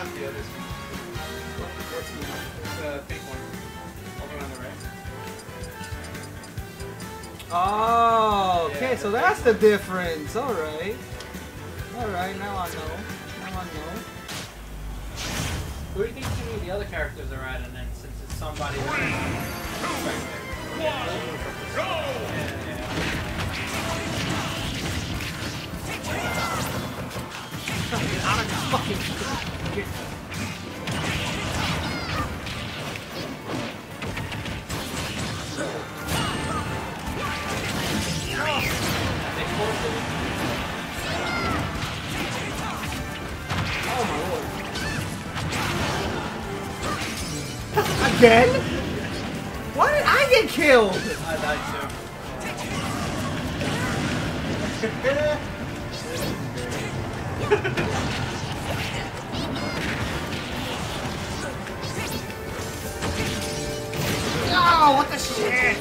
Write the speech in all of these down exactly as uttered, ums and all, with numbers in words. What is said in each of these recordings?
not the others. What's the pink one? Over on the right. Oh, okay, Yeah, so that's the difference. All right, all right. Now I know. Now I know. Who do you think any of the other characters are at? And then since it's somebody. Three, two, one, go! Get out of this fucking. Oh my lord. Again? Why did I get killed? I died Oh, what the shit?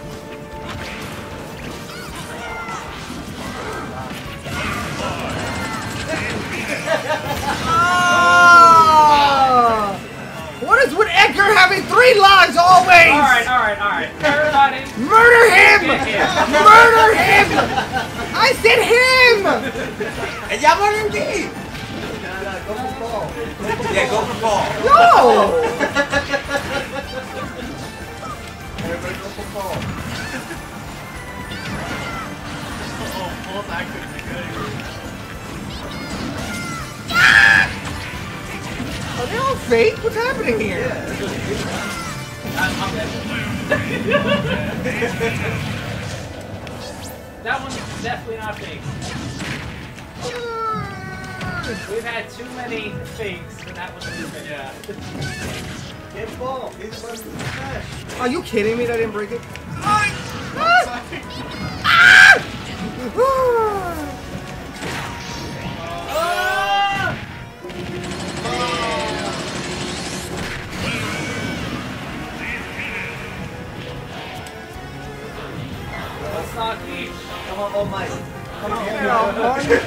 Oh! What is with Edgar having three lives always? Alright, alright, alright. Everybody. Murder him! Murder him! I said him! And y'all murdered me! Go for ball. Yeah, go for ball. No! Everybody go for ball. Oh, both actors are good. Are they all fake? What's happening here? Yeah, that's what it is. I'm dead. That one's definitely not fake. We've had too many fakes, and that was fake. Yeah. Get ball. He's the one who's smash. Are you kidding me that I didn't break it? Ah! Let's not each. Come on, oh my. Come on, How about a hundred?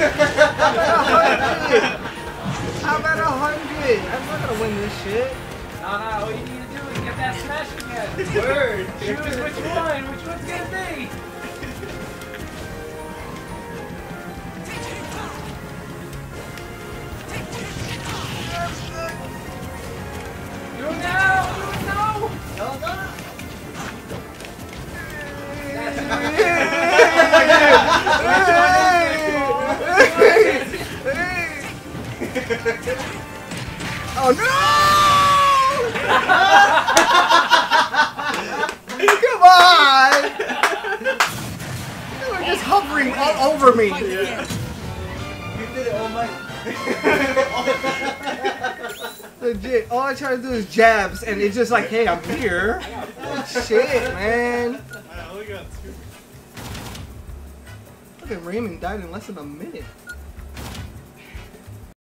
How about a hundred? I'm not gonna win this shit. No, no, all you need to do is get that smash again. Word. Choose which one. Which one's gonna be? Do it now! Do it now! No, no. Oh no! Come on! You were just hovering all over me. Yeah. You did it, oh my. Legit, all I try to do is jabs, and it's just like, hey, I'm here. Shit, man. I only got two. Look at Raymond died in less than a minute.